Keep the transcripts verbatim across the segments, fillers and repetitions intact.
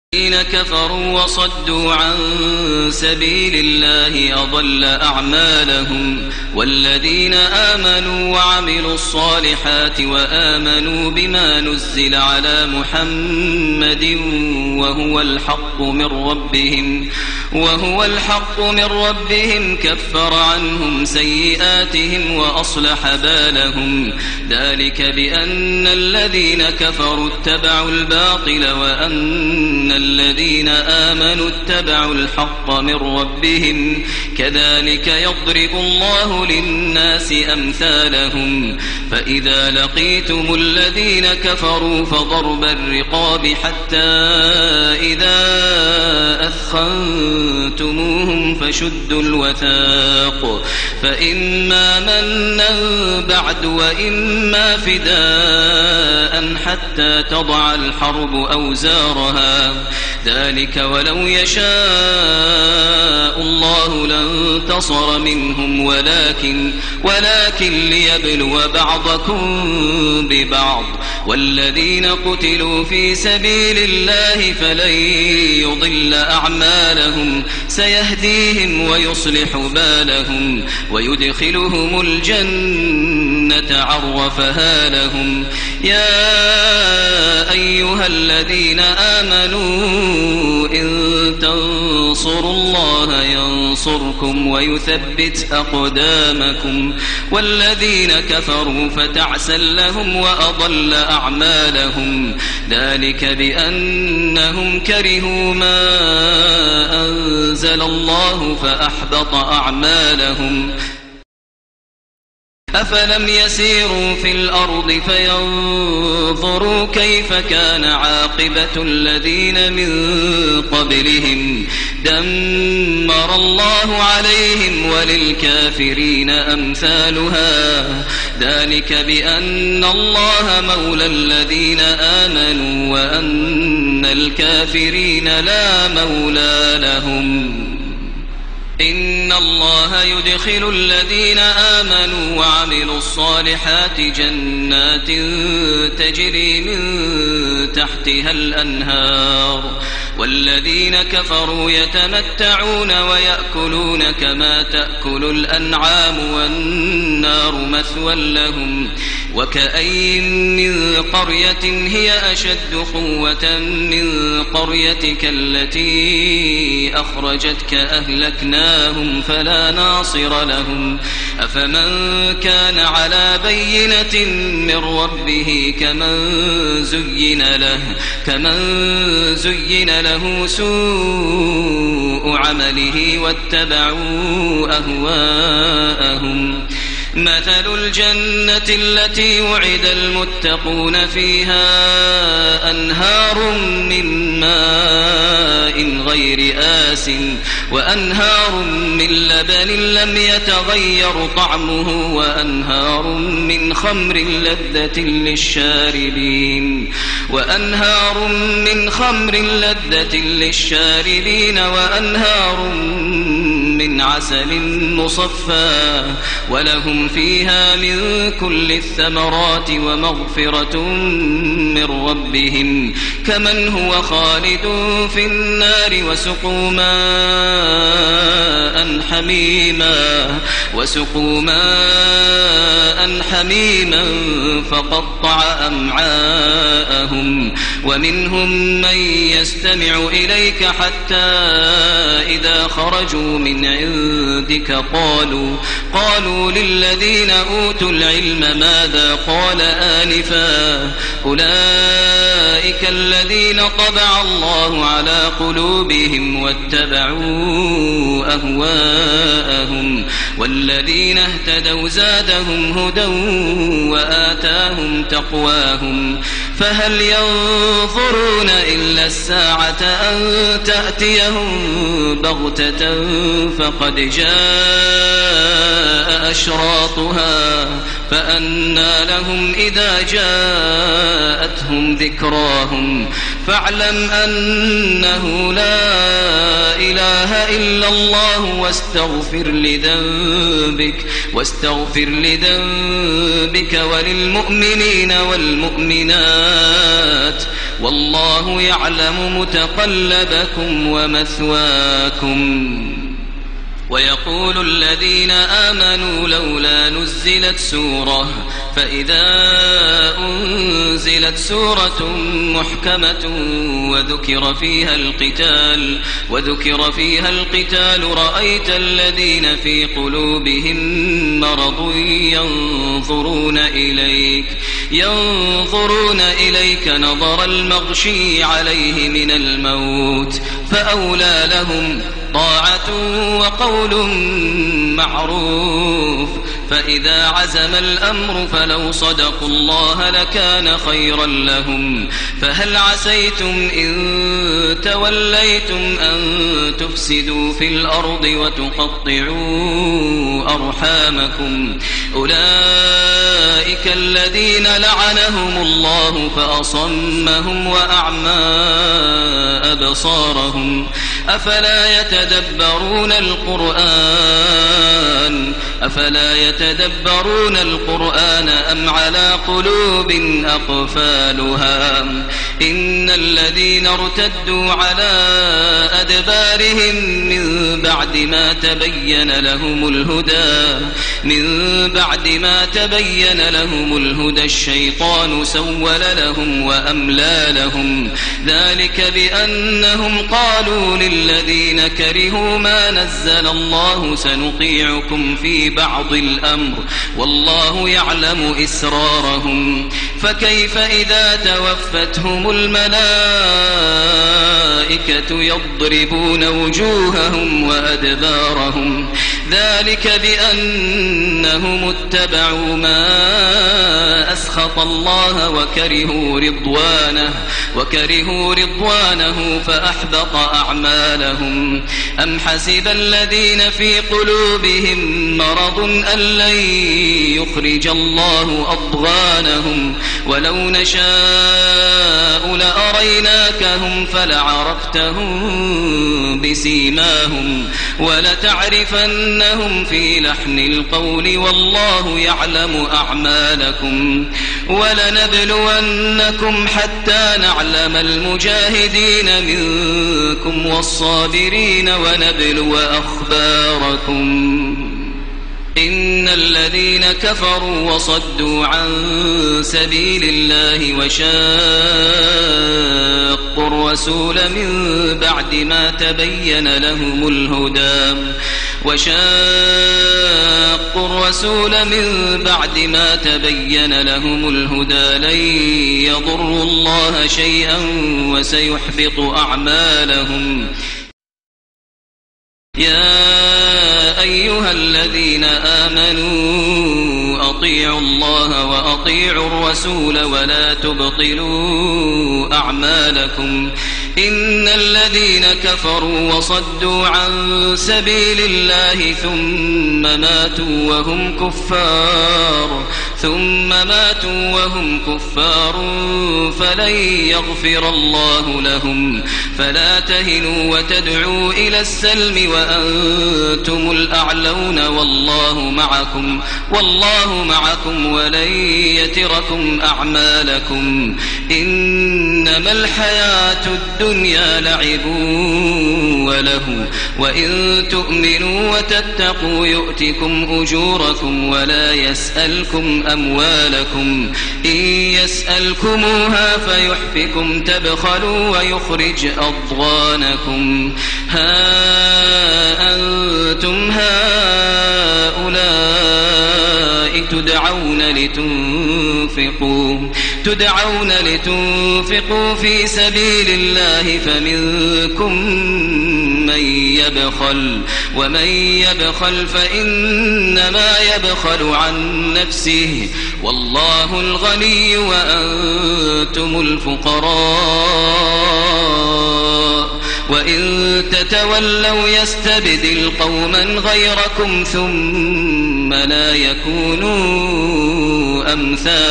الذين كفروا وصدوا عن سبيل الله أضل أعمالهم والذين آمنوا وعملوا الصالحات وآمنوا بما نزل على محمد وهو الحق من ربهم وهو الحق من ربهم كفر عنهم سيئاتهم وأصلح بالهم ذلك بأن الذين كفروا اتبعوا الباطل وأن الذين آمنوا اتبعوا الحق من ربهم كذلك يضرب الله للناس أمثالهم فإذا لقيتم الذين كفروا فضرب الرقاب حتى إذا أثخنتموهم فشدوا الوثاق فإما منا بعد وإما فداء حتى تضع الحرب أوزارها ذلك ولو يشاء الله لانتصر منهم ولكن ولكن ليبلو بعضكم ببعض والذين قتلوا في سبيل الله فلن يضل أعمالهم سيهديهم ويصلح بالهم ويدخلهم الجنة عرفها لهم يا أيها الذين آمنوا إن تنصروا الله ينصركم ويثبت أقدامكم والذين كفروا فتعسا لهم وأضل أعمالهم ذلك بأنهم كرهوا ما أنزل الله فأحبط أعمالهم أفلم يسيروا في الأرض فينظروا كيف كان عاقبة الذين من قبلهم دمر الله عليهم وللكافرين أمثالها ذلك بأن الله مولى الذين آمنوا وأن الكافرين لا مولى لهم إن الله يدخل الذين آمنوا وعملوا الصالحات جنات تجري من تحتها الأنهار والذين كفروا يتمتعون ويأكلون كما تأكل الأنعام والنار مثوى لهم وكأين من قرية هي أشد قوة من قريتك التي أخرجتك أهلكناهم فلا ناصر لهم أفمن كان على بينة من ربه كمن زين له كمن زين له سوء عمله واتبعوا أهواءهم مثل الجنة التي وعد المتقون فيها أنهار من ماء غير آس وأنهار من لبن لم يتغير طعمه وأنهار من خمر لذة للشاربين وأنهار من خمر لذة للشاربين وأنهار من عسل مصفى ولهم فيها من كل الثمرات ومغفرة من ربهم كمن هو خالد في النار وسقوا ماء حميما وسقوا ماء حميما فقطع أمعاءهم ومنهم من يستمع إليك حتى إذا خرجوا من عندك قالوا قالوا للذين أوتوا العلم ماذا قال آنفا أولئك الذين طبع الله على قلوبهم واتبعوا أهواءهم والذين اهتدوا زادهم هدى وآتاهم تقواهم فهل ينظرون إلا الساعة أن تأتيهم بغتة فقد جاء أشراطها فأنى لهم إذا جاءتهم ذكراهم فاعلم أنه لا إله إلا الله واستغفر لذنبك واستغفر لذنبك وللمؤمنين والمؤمنات والله يعلم متقلبكم ومثواكم. ويقول الذين آمنوا لولا نزلت سورة فإذا أنزلت سورة محكمة وذكر فيها القتال وذكر فيها القتال رأيت الذين في قلوبهم مرض ينظرون إليك ينظرون إليك نظر المغشي عليه من الموت فأولى لهم طاعة وقول معروف. فإذا عزم الأمر فلو صدقوا الله لكان خيرا لهم. فهل عسيتم إن توليتم أن تفسدوا في الأرض وتقطعوا أرحامكم؟ أولئك الذين لعنهم الله فأصمهم وأعمى أبصارهم. أفلا يتدبرون القرآن أفلا يتدبرون القرآن أم على قلوب أقفالها؟ إن الذين ارتدوا على أدبارهم من بعد ما تبين لهم الهدى من بعد ما تبين لهم الهدى الشيطان سول لهم وأملى لهم. ذلك بأنهم قالوا للذين كرهوا ما نزل الله سنطيعكم في بعض الأمر والله يعلم إسرارهم. فكيف إذا توفتهم الملائكة يضربون وجوههم وأدبارهم؟ ذلك بأنهم اتبعوا ما أسخط الله وكرهوا رضوانه وكرهوا رضوانه فأحبط أعمالهم. أم حسب الذين في قلوبهم مرض أن لن يخرج الله أضغانهم؟ ولو نشاء لأريناكهم فلعرفتهم بسيماهم ولتعرفنهم في لحن القول والله يعلم أعمالكم. ولنبلونكم حتى نعلم المجاهدين منكم والصابرين ونبلو أخباركم. إن الذين كفروا وصدوا عن سبيل الله وشاقوا الرسول من بعد ما تبين لهم الهدى وشاقوا الرسول من بعد ما تبين لهم الهدى لن يضروا الله شيئا وسيحبط أعمالهم. يا أيها الذين آمنوا أطيعوا الله وأطيعوا الرسول ولا تبطلوا أعمالكم. إن الذين كفروا وصدوا عن سبيل الله ثم ماتوا وهم كفار ثم ماتوا وهم كفار فلن يغفر الله لهم. فلا تهنوا وتدعوا إلى السلم وأنتم الأعلون والله معكم والله معكم ولن يتركم أعمالكم. إنما الحياة الدنيا لعب وله وإن تؤمنوا وتتقوا يؤتكم أجوركم ولا يسألكم أموالكم. إن يسألكموها فيحفكم تبخلوا ويخرج أضغانكم. ها أنتم هؤلاء تدعون لتنفقوا تدعون لتنفقوا في سبيل الله فمنكم من يبخل ومن يبخل فإنما يبخل عن نفسه والله الغني وأنتم الفقراء. وإن تتولوا يستبدل قوما غيركم ثم لا يكونوا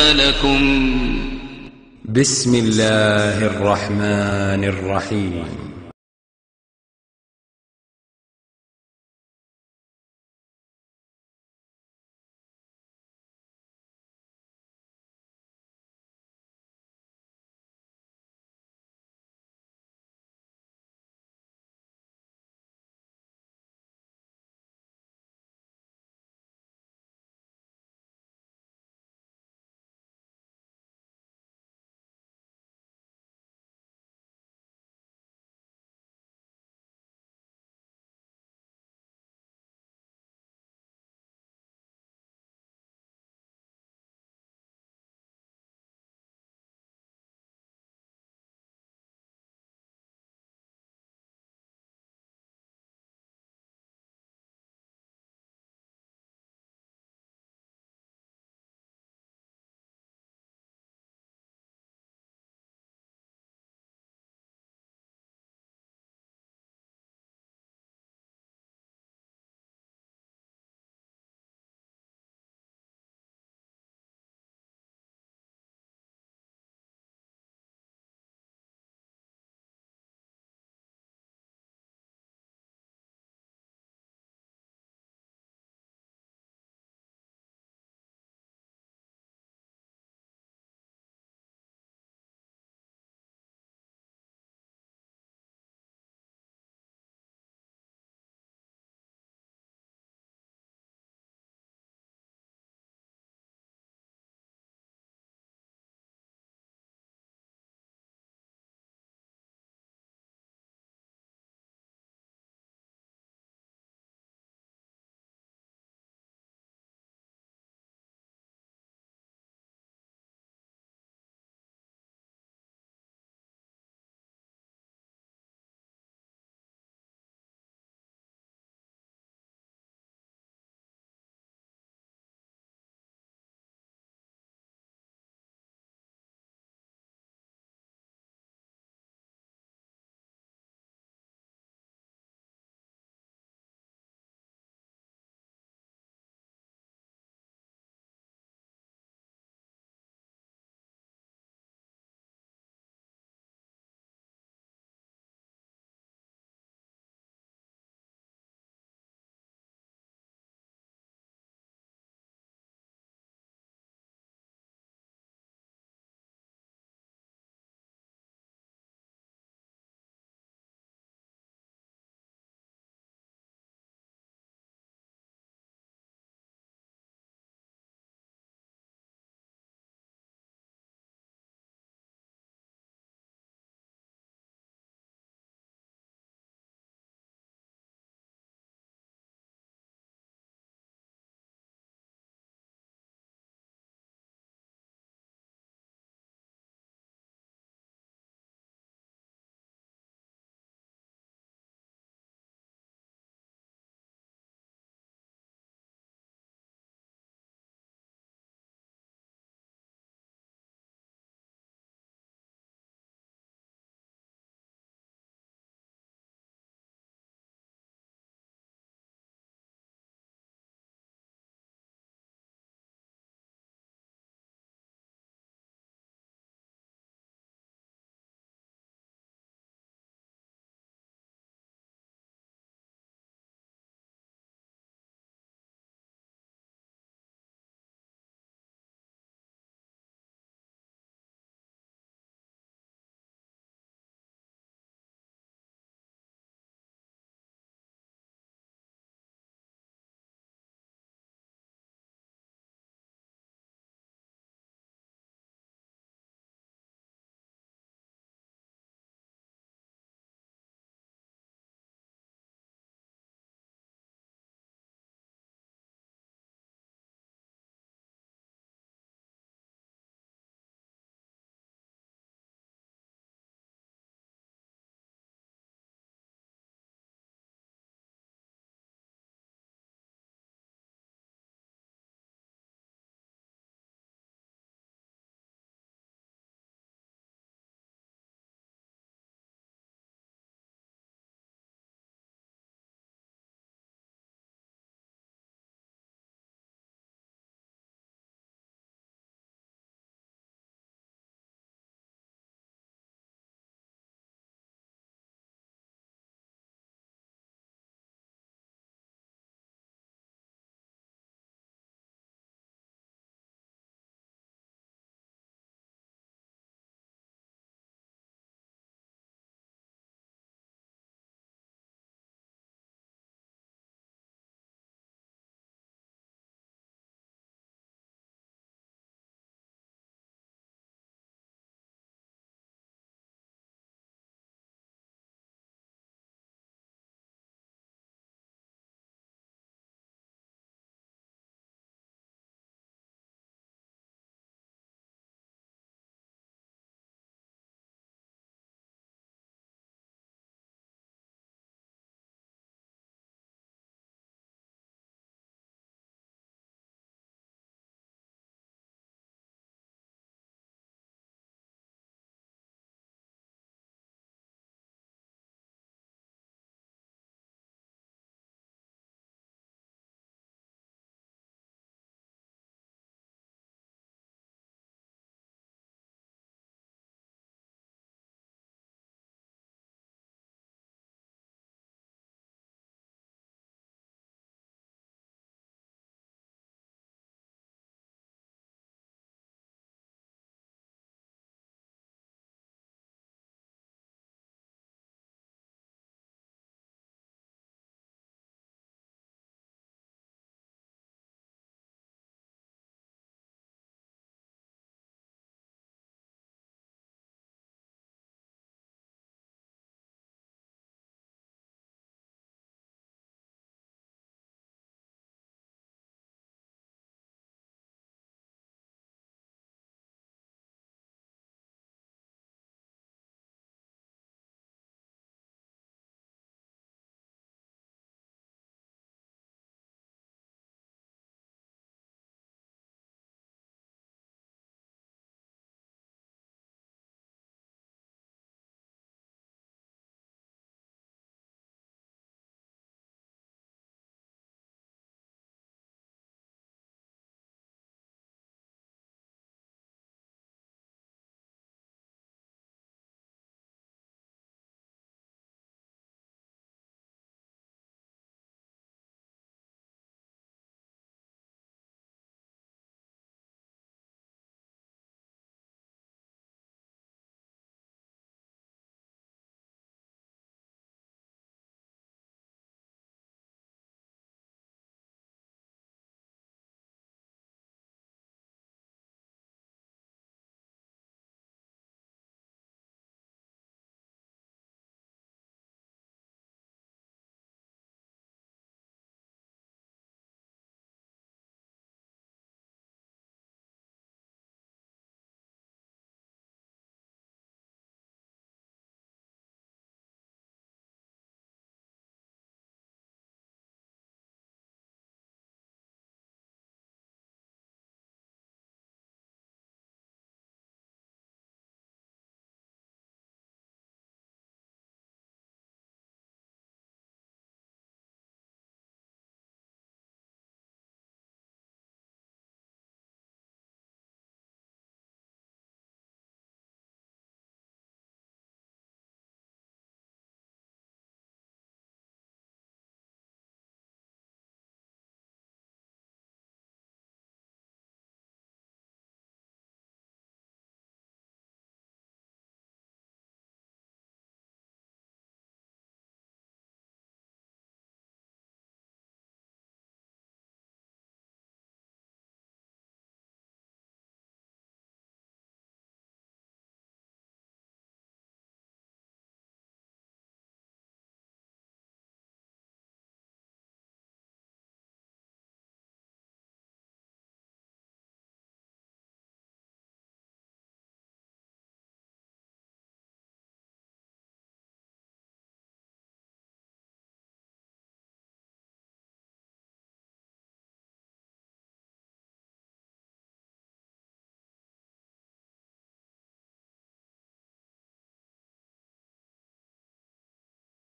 أمثالكم. بسم الله الرحمن الرحيم.